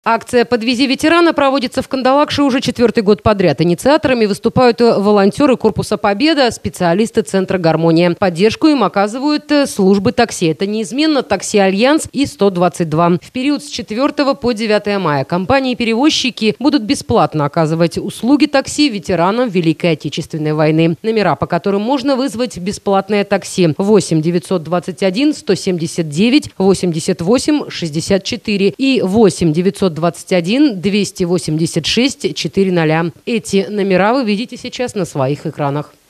Акция «Подвези ветерана» проводится в Кандалакше уже 4-й год подряд. Инициаторами выступают волонтеры Корпуса Победа, специалисты Центра «Гармония». Поддержку им оказывают службы такси. Это неизменно такси «Альянс» и 122. В период с 4 по 9 мая компании-перевозчики будут бесплатно оказывать услуги такси ветеранам Великой Отечественной войны. Номера, по которым можно вызвать бесплатное такси: 8 921 179 88 64 и 8 921 286 400. Эти номера вы видите сейчас на своих экранах.